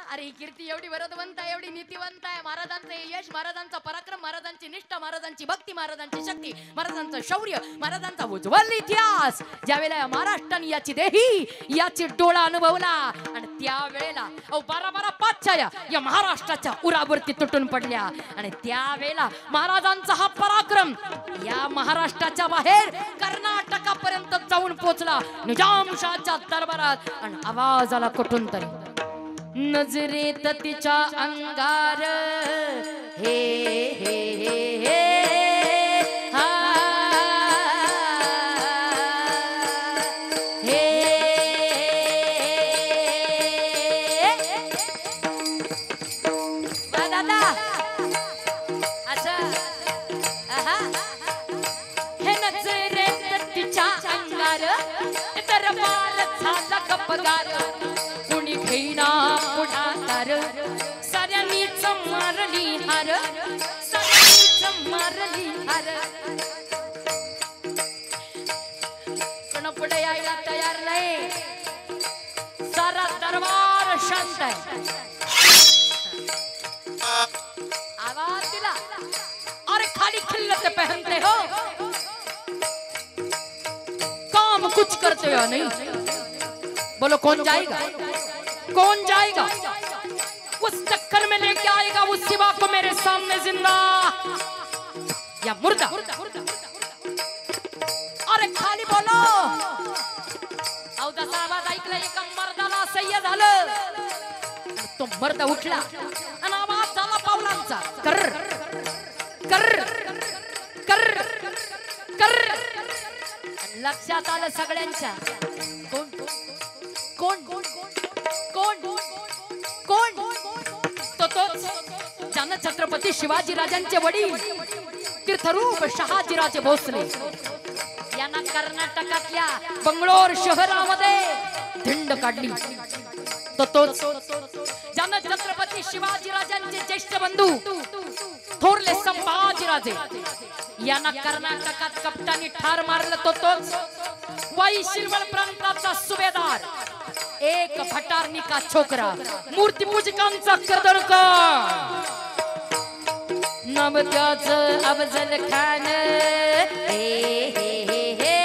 अरे कीर्ती एवढी वरदवंत आहे, एवढी नीतिवंत आहे. महाराजांचं यश, महाराजांचा पराक्रम, महाराजांची निष्ठा, महाराजांची भक्ती, महाराजांची शक्ती, महाराजांचं शौर्य, महाराजांचा उज्ज्वल इतिहास ज्यावेळेला महाराष्ट्राने याची देही याची डोळा अनुभवला आणि त्यावेळेला 12 पातछाया या महाराष्ट्राच्या उरावरती तुटून पडल्या आणि त्यावेळेला महाराजांचा हा पराक्रम या महाराष्ट्राच्या बाहेर कर्नाटकापर्यंत जाऊन पोहोचला निजामशाहच्या दरबारात आणि आवाज आला कुठून तरी नजरेत तिच्या अंगार हे हे हे हे हा हे दादा असं हे नजरेत तिच्या अंगार दरबार झाला गपगार कुणी घेईना पुढाकार साऱ्यांनीच मारली हार साऱ्यांनीच मारली हार पण पुढे यायला तयार नाही सारा दरबार शांत आहे आवाज दिला अरे खाली खिल्लत पहनते हो काम कुछ करते हो नहीं बोलो कौन जाएगा कौन जाएगा उस चक्कर में लेके आएगा उस सिवा को मेरे सामने जिंदा या मुर्दा अरे खाली बोलो अवदाचा आवाज ऐकला एका मर्दाला सह्य झालं तो मर्द उठला आणि आवाज झाला पावलांचा कर कर कर कर लक्षात आलं सगळ्यांच्या कोण कोण कोण कोण तो ज्यानं छत्रपती शिवाजी राजांचे वडील तीर्थरूप शहाजीराजे भोसले यांना कर्नाटकातल्या बंगलोर शहरामध्ये धिंड काढली तोच ज्यानं छत्रपती शिवाजी राजांचे ज्येष्ठ बंधू थोरले संभाजीराजे यांना कर्नाटकात कपटाने ठार मारलं तोच वाई शिरवळ प्रांताचा सुभेदार एक भटारणी का छोकरा मूर्ती पूजकांचा कर्दळकर नाम त्याचं अफजल खान हे हे हे हे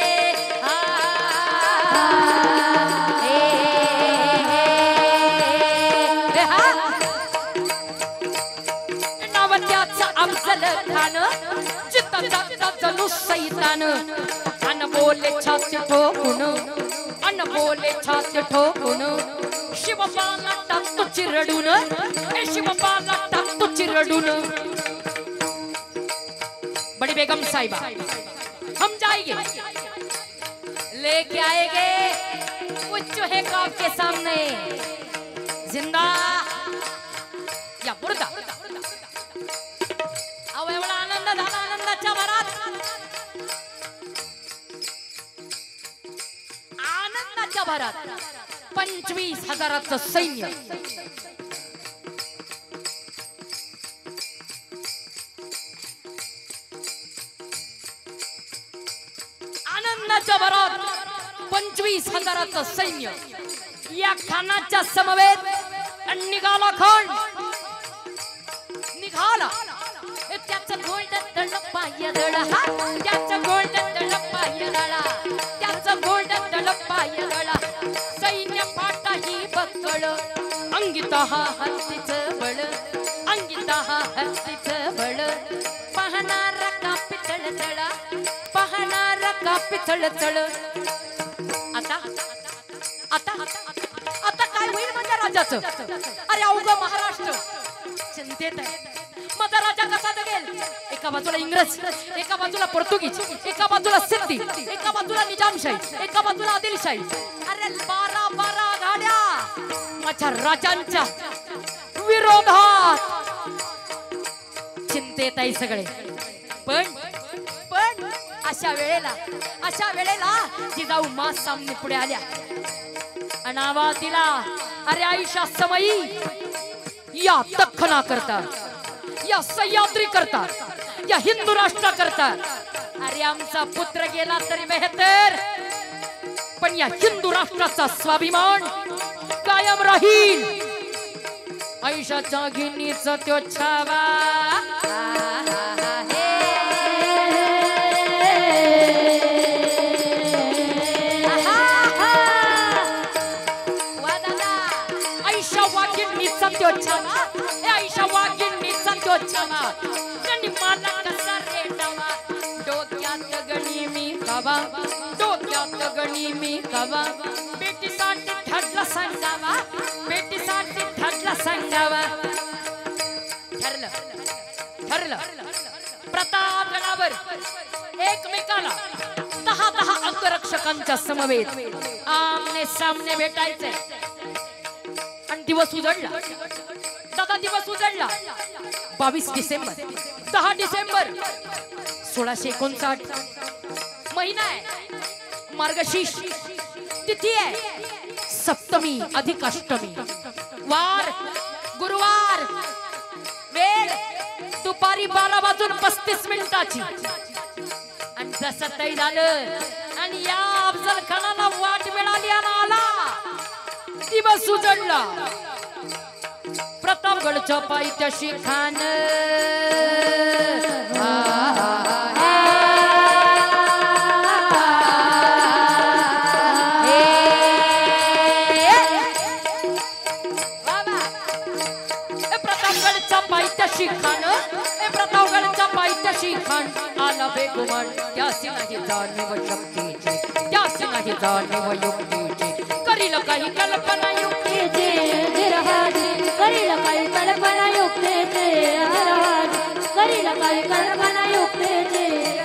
नाम त्याचं अफजल खान चित्ताचा जणू सैतान अन बोले छाती ठोकून अन बोले छाती ठोकून शिवबाला टाकतो चिरडून शिवबाला टाकतो चिरडून बड़ी बेगम साहिबा हम जाएंगे लेके आएंगे उस चूहे को आपके सामने जिंदा या मुर्दा अहो एवढा आनंद झाला आनंदाच्या भरात आनंदाच्या भरात 25,000चं सैन्य आनंदाच्या भरात 25,000चं सैन्य या खानाच्या समवेत निघाला खान निघाला त्याचं गोल्डन तळपाय दळा त्याचं गोल्डन तळपाय दळा त्याचं गोल्डन तळपाय दळा सैन्य पाठाही बकळ अंगिता हा हत्तीचं बळ अंगिता हा हत्तीचं बळ पाहणार का पितळ तळा पाहणार का पितळ तळ आता आता आता काय होईल माझ्या राजाचं अरे अवघं महाराष्ट्र चिंतेत आहे माझा राजा कसा जगेल एका बाजूला इंग्रज एका बाजूला पोर्तुगीज एका बाजूला सिद्धी एका बाजूला निजामशाही एका बाजूला आदिलशाही अरे 12 गाड्या माझ्या राजांच्या विरोधात चिंतेत आहे सगळे पण अशा वेळेला जिजाऊ मा सामने पुढे आल्या अनावा दिला अरे आईशा समयी या दख्खना करता या सह्याद्री करता या हिंदू राष्ट्र करता अरे आमचा पुत्र गेला तरी बेहतर पण या हिंदू राष्ट्राचा स्वाभिमान कायम राहील आयुष्याच्या गिन्नीचा त्यो छावा आयुष्या वागिन्नीचा त्यो छावा आयुष्या वागिन्नीचा त्यो छावा त्यांनी मला कसा रेटावा डोक्यात गणी मी कवा डोक्यात गणी मी कवा बेटीसाठी ठरला सांगावा बेटीसाठी ठरला सांगावा ठरलं ठरलं प्रतापगडावर एकमेकाला 10 अंगरक्षकांच्या समवेत आमने सामने भेटायचे आणि दिवस उजळला दादा दिवस उजळला 22 डिसेंबर 10 डिसेंबर 1659 महिना आहे मार्गशीर्ष तिथी आहे सप्तमी अधिक अष्टमी वार गुरुवार वेळ दुपारी 12:35 आणि जसं तै झालं आणि या अफजल खानाला वाट मिळाली आणि आला दिवस उजळला प्रतापगडच्या पायथ्याशी खान पायथ्याशी खान प्रतापगडच्या पायथ्याशी खान आला बेगुमान त्यासी नाही जाणीव शक्तीची त्यासी नाही जाणीव युक्तीची करील काही कल्पना युक्तीची करील काही कल्पना युक्तीची करील काही कल्पना युक्तीची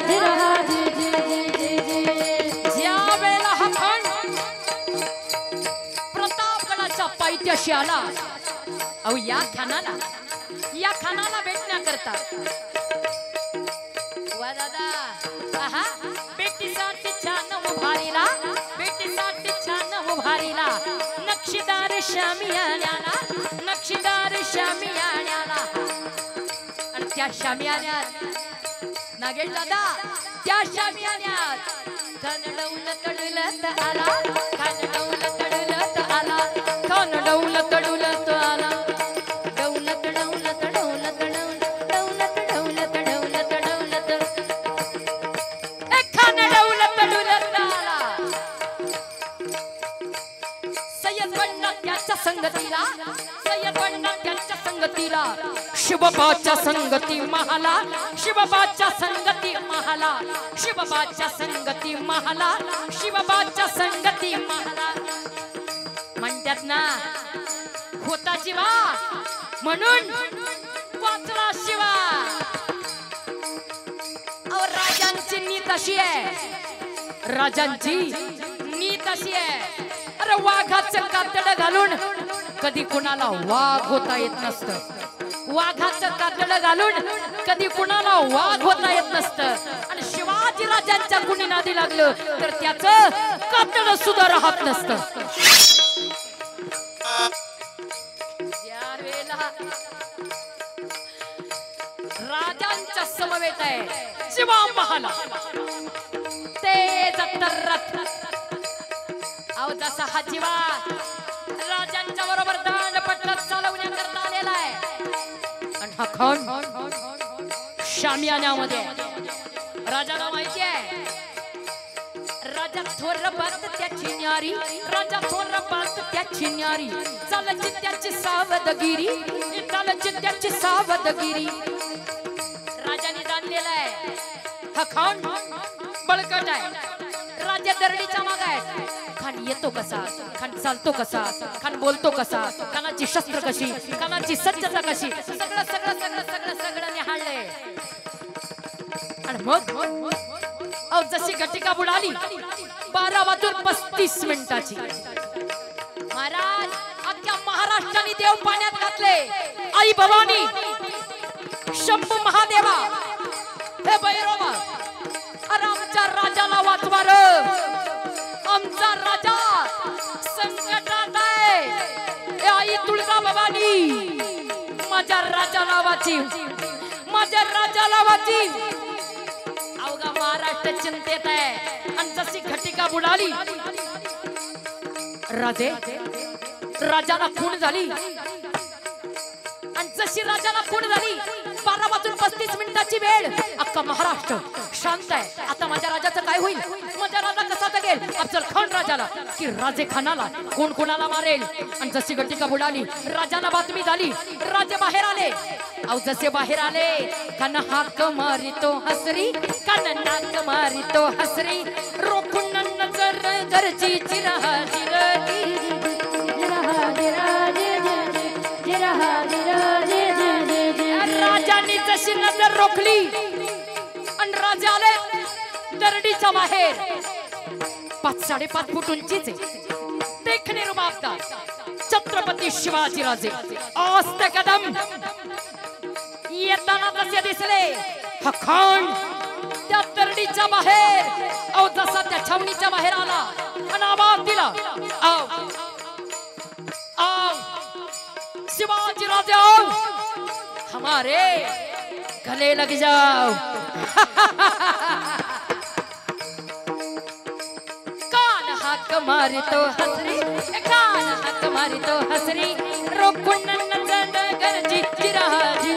ज्या वेळेला हा खान प्रतापगडाच्या पायथ्याशी आला अहो या खानाला भेटण्याकरता वा दादा आहा बेटीसाठी छान उभारीला बेटीसाठी छान उभारीला नक्षीदार शामियाण्याला नक्षीदार शामियाण्याला आणि त्या शामियाण्यात नागेश दादा त्या शामियाण्यात कनडौल तडुलत आला कनडौल तडुलत आला कनडौल तडुलत आला संगतीला सय्यद बंडा त्यांच्या संगतीला शिवबाच्या संगती महाला शिवबाच्या संगती महाला शिवबाच्या संगती महाला शिवबाच्या संगती महाला म्हणतात ना होता शिवा म्हणून वाचला शिवा और राजांची नीत अशी आहे राजांची नीत अशी आहे अरे वाघाचं कातड घालून कधी कुणाला वाघ होता येत नसतं वाघाचं कातड घालून कधी कुणाला वाघ होता येत नसतं आणि शिवाजी राजांच्या कुणी नादी लागलं तर त्याचं कातड सुद्धा राहत नसतं यावेळेला राजांच्या समवेत आहे शिवा महाला तेज तररथ अहो जसा हा जीवा राजांच्या बरोबर दांडपट्टा चालवण्याकरता आलेला आहे आणि हा खान शामियान्यामध्ये राजाला माहिती आहे राजा थोर बात त्याची न्यारी राजा थोर बात त्याची न्यारी चालची त्याची सावधगिरी चालची त्याची सावधगिरी राजाने जाणलेला आहे हा खान बळकट आहे राजा दरडीच्या मागे आहे खान येतो कसा खान चालतो कसा खान बोलतो कसा खानाची शस्त्र कशी खानाची सज्जता कशी सगळं सगळं सगळं सगळं सगळं निहाळलंय आणि मग जशी घटिका बुडाली 12:35 महाराज अख्ख्या महाराष्ट्राने देव पाण्यात घातले आई भवानी शंभू महादेवा हे भैरवा अरे आमच्या राजाला वाचवा रे आमचा राजा संकटात आहे हे आई तुळजा भवानी माझ्या राजाला वाचीव माझ्या राजाला वाचीव अवघा महाराष्ट्र चिंतेत आहे आणि जशी घटिका बुडाली राजे राजाला खून झाली आणि जशी राजाला खूण झाली 12 वाजून 35 मिनिटाची वेळ अख्खा महाराष्ट्र शांत आहे. आता माझ्या राजाचं काय होईल? माझा राजा कसा जगेल? अफजल खान राजाला की राजे खानाला कोण कोणाला मारेल. आणि जशी गट्टिका बुडाली राजाला बातमी झाली. राजे बाहेर आले. अहो जसे बाहेर आले कन हाक मारितो हसरी कन नाक मारितो हसरी रोखून नजर गरजी राजांनी जशी नजर रोखली आणि राजा आले दरडीच्या बाहेर 5-5.5 फूट उंचीचे देखणे रुबाबदार छत्रपती शिवाजी राजे आस्ते कदम येताना तसे दिसले. हा खान त्या दरडीच्या बाहेर अहो जसा त्या छावणीच्या बाहेर आला आणि आवाज दिला आओ आओ शिवाजी राजे आओ हमारे गले लग जाओ. कान हाक मारी तो हसरी कान हाक मारी तो हसरी रोखून नजर गरजी जिराजी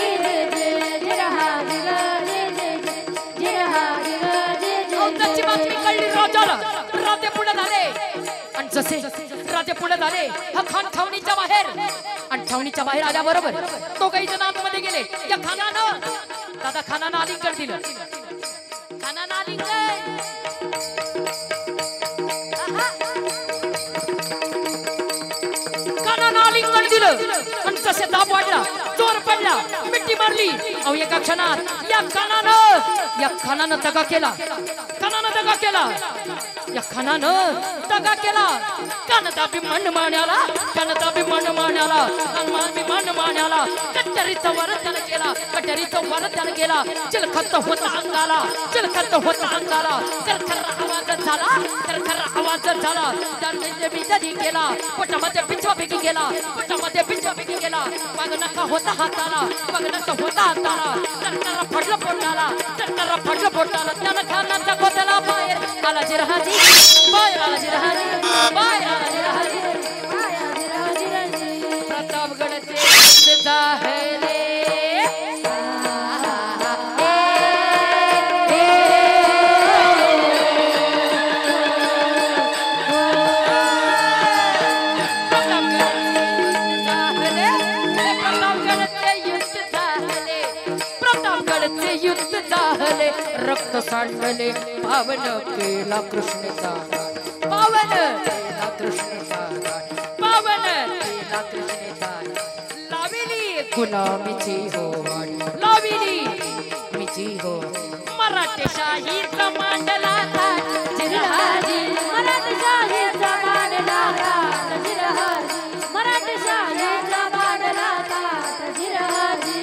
त्याची बातमी कळली राजाला. राजे पुढे झाले आणि जसे राजे पुढे झाले हा खान छावणीच्या बाहेर आणि छावणीच्या बाहेर आल्याबरोबर तो काही जण आतमध्ये गेले. या खानानं दादा खानानं आलिंगन दिलं. खानानं आलिंगन खानानं आलिंगन दिलं आणि जसे दाब वाढला जोर पडला मिट्टी मारली. अहो एका क्षणात या खानानं दगा केला. खानानं दगा केला. या खानानं दगा केला. कानदाबी मन माण्याला कानदाबी मन माण्याला मानवी मन माण्याला कट्टरीचं वरदान केला. कट्टरीचं वरदान केला. चिलखत होता अंगाला चिलखत होता अंगाला खरखर आवाज झाला खरखर आवाज झाला. त्याने बिजली केला पोटामध्ये पिचवा फेकी गेला पोटामध्ये पिचवा फेकी गेला. मग नका होता हाताला मग नका होता हाताला टर्टर फडलं पोटाला टर्टर फडलं पोटाला. त्यानं खानाचा गोदला बाहेर आला जिरहाजी बाहेर आला जिरहाजी बाहेर आला जिरहाजी प्रतापगडचे जाहले युद्ध झाले रक्त सांडले पावन केला कृष्णचा पावन केला कृष्णचा पावन केला कृष्णचा. लाविली गुलामीची हो लाविली मीची हो मराठेशाहीचा मांडला जिरहाजी मराठेशाहीचा मांडला जिरहाजी मराठेशाहीचा मांडला जिरहाजी.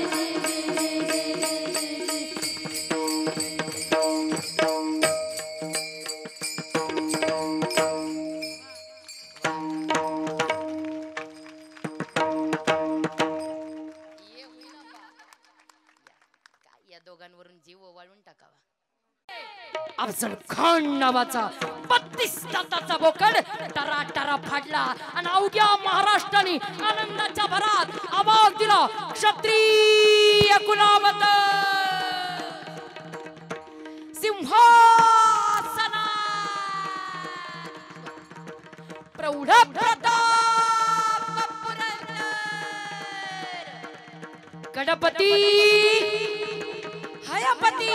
दोघांवरून जीव ओवाळून टाकावा. अफजल खान नावाचा 32 दाताचा बोकड टरा टरा फाडला आणि अवघ्या महाराष्ट्राने आनंदाच्या भरात आवाज दिला क्षत्रिय कुलावत सिंहासना प्रौढ प्रताप गणपती हयापती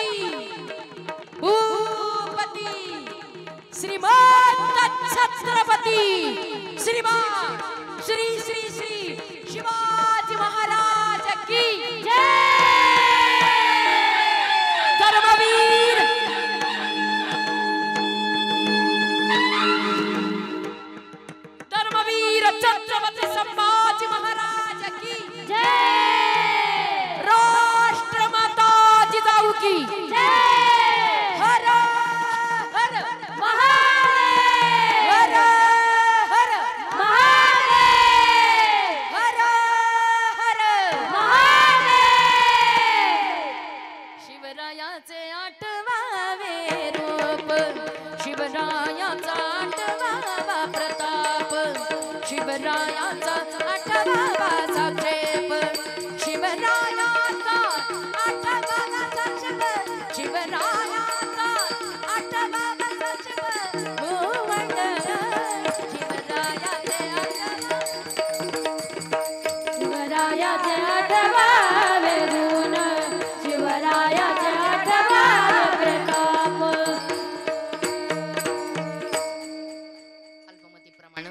भूपती श्रीमंत छत्रपती श्रीमान श्री श्री श्री शिवाजी महाराज की जय. धर्मवीर धर्मवीर छत्रपती संभाजी महाराज की जय. राष्ट्रमाता जिजाऊ की जय. हर हर महादेव हर हर महादेव. शिवरायाचे आठवावे गुण शिवरायाचे आठवावे प्रताप अल्पमतीप्रमाणे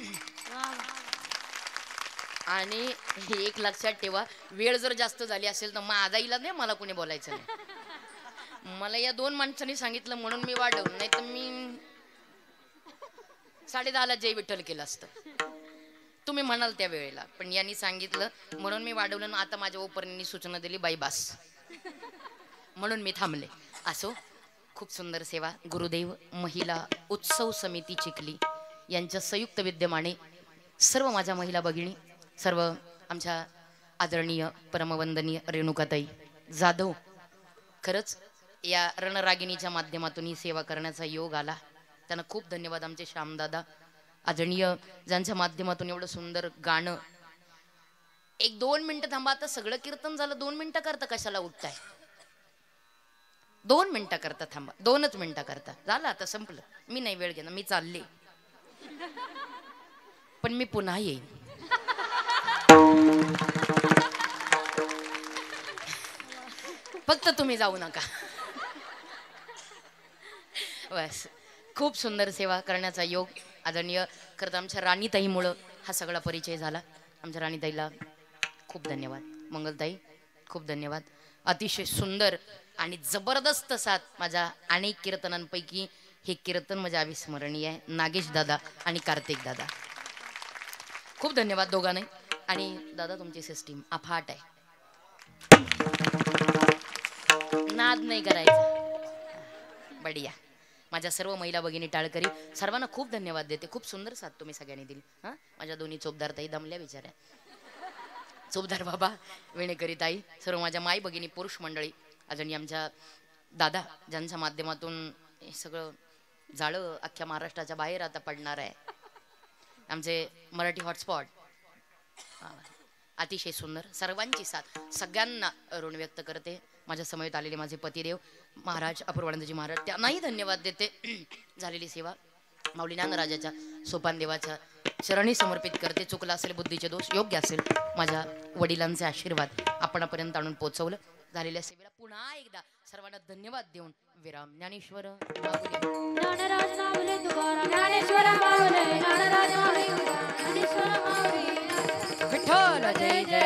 आणि एक लक्षात ठेवा वेळ जर जास्त झाली असेल तर माझा इलाज नाही मला कोणी बोलायचं नाही मला या दोन माणसांनी सांगितलं म्हणून मी वाढवलं नाही तर मी 10:30 जय विठ्ठल केलं असतं तुम्ही म्हणाल त्या वेळेला पण यांनी सांगितलं म्हणून मी वाढवलं ना आता माझ्या ओपरणींनी सूचना दिली बाई बास म्हणून मी थांबले असो खूप सुंदर सेवा गुरुदेव महिला उत्सव समिती चिखली यांच्या संयुक्त विद्यमाने सर्व माझ्या महिला भगिनी सर्व आमच्या आदरणीय परमवंदनीय रेणुकाताई जाधव खरंच या रणरागिणीच्या माध्यमातून ही सेवा करण्याचा योग आला त्यांना खूप धन्यवाद आमचे श्यामदादा आदरणीय ज्यांच्या माध्यमातून एवढं सुंदर गाणं 1-2 मिनिटं थांबा आता सगळं कीर्तन झालं 2 मिनिटं करता कशाला उठताय 2 मिनिटं करता थांबा 2च मिनिटं करता झालं आता संपलं मी नाही वेळ घेणार मी चालले पण मी पुन्हा येईन फक्त तुम्ही जाऊ नका बस खूप सुंदर सेवा करण्याचा योग आदरणीय खरं तर आमच्या राणीताईमुळं हा सगळा परिचय झाला आमच्या राणीताईला खूप धन्यवाद मंगलताई खूप धन्यवाद अतिशय सुंदर आणि जबरदस्त साथ माझ्या अनेक कीर्तनांपैकी हे कीर्तन माझ्या अविस्मरणीय आहे नागेश दादा आणि कार्तिक दादा खूप धन्यवाद दोघांनी आणि दादा तुमची सिस्टीम अफाट आहे नाद नाही करायचा बढिया माझ्या सर्व महिला भगिनी टाळकरी सर्वांना खूप धन्यवाद देते खूप सुंदर साथ तुम्ही सगळ्यांनी दिली हां माझ्या दोन्ही चोपदार ताई दमल्या बिचाऱ्या चोपदार बाबा वेणेकरी ताई सर्व माझ्या माई भगिनी पुरुष मंडळी अजून आमच्या दादा ज्यांच्या माध्यमातून हे सगळं जाळं अख्ख्या महाराष्ट्राच्या बाहेर आता पडणार आहे आमचे मराठी हॉटस्पॉट अतिशय सुंदर सर्वांची साथ सगळ्यांना ऋण व्यक्त करते माझ्या समवेत आलेले माझे पतिदेव महाराज अपूर्वानंदजी महाराज त्यांनाही धन्यवाद देते झालेली सेवा माऊली ज्ञानराजाच्या सोपान देवाच्या चरणी समर्पित करते चुकला असेल बुद्धीचे दोष योग्य असेल माझ्या वडिलांचे आशीर्वाद आपणापर्यंत आणून पोहोचवलं झालेल्या सेवेला पुन्हा एकदा सर्वांना धन्यवाद देऊन विराम ज्ञानेश्वर ज्ञानराज माऊली तुकाराम ज्ञानेश्वर माऊली ज्ञानराज माऊली ज्ञानेश्वर माऊली विठ्ठल जय जय